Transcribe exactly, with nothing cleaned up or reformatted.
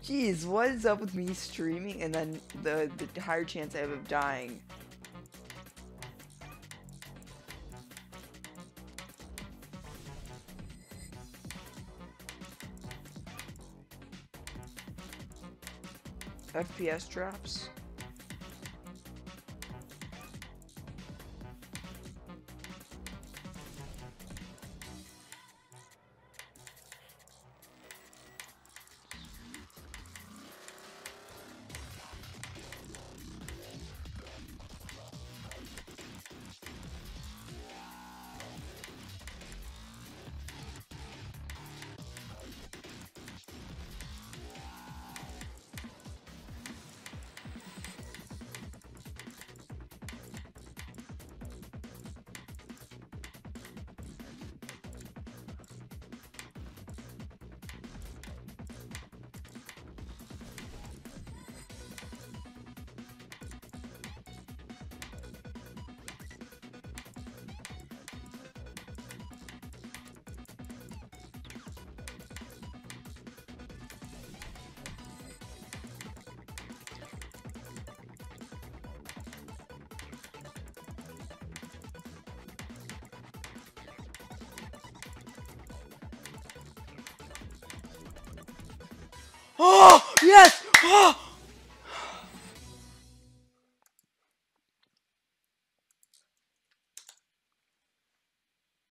Jeez, what is up with me streaming and then the, the higher chance I have of dying? F P S drops? Oh, yes! Oh!